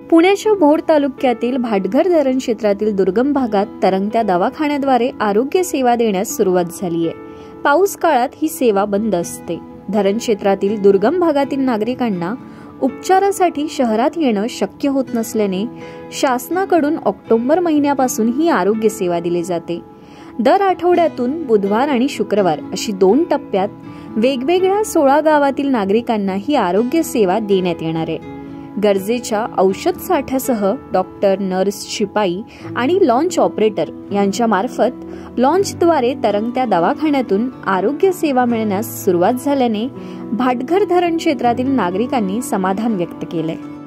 पुण्याच्या भोर तालुक्यातील भाटघर धरण क्षेत्रातील दुर्गम भागात तरंगत्या दवाखान्याद्वारे आरोग्य सेवा देण्यास सुरुवात झाली आहे। पाऊस काळात ही सेवा बंद असते। धरण क्षेत्रातील दुर्गम भागातील नागरिकांना उपचारासाठी शहरात येणं शक्य होत नसल्याने शासनाकडून ऑक्टोबर महिन्यापासून ही आरोग्य सेवा दिली जाते। दर आठवड्यातून बुधवार आणि शुक्रवार अशी 2 टप्प्यात वेगवेगळ्या 16 गावातील नागरिकांना ही आरोग्य सेवा देण्यात येणार आहे। गरजेच्या औषध साठ्यासह डॉक्टर, नर्स, शिपाई आणि लॉन्च ऑपरेटर यांच्या मार्फत लॉन्चद्वारे तरंगत्या दवाखान्यातून आरोग्य सेवा मिळण्यास सुरुवात झाल्याने भाटघर धरण क्षेत्रातील नागरिकांनी समाधान व्यक्त केले।